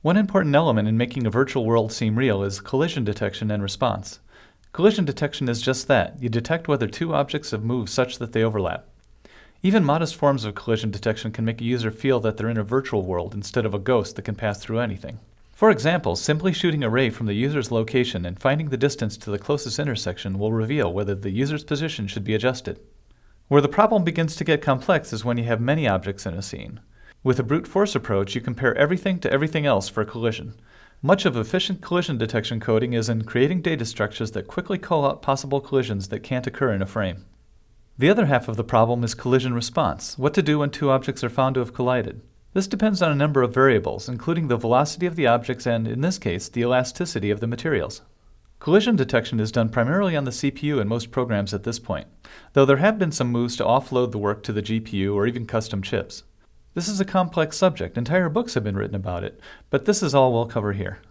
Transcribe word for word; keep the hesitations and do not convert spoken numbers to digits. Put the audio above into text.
One important element in making a virtual world seem real is collision detection and response. Collision detection is just that. You detect whether two objects have moved such that they overlap. Even modest forms of collision detection can make a user feel that they're in a virtual world instead of a ghost that can pass through anything. For example, simply shooting a ray from the user's location and finding the distance to the closest intersection will reveal whether the user's position should be adjusted. Where the problem begins to get complex is when you have many objects in a scene. With a brute force approach, you compare everything to everything else for a collision. Much of efficient collision detection coding is in creating data structures that quickly call out possible collisions that can't occur in a frame. The other half of the problem is collision response, what to do when two objects are found to have collided. This depends on a number of variables, including the velocity of the objects and, in this case, the elasticity of the materials. Collision detection is done primarily on the C P U in most programs at this point, though there have been some moves to offload the work to the G P U or even custom chips. This is a complex subject. Entire books have been written about it, but this is all we'll cover here.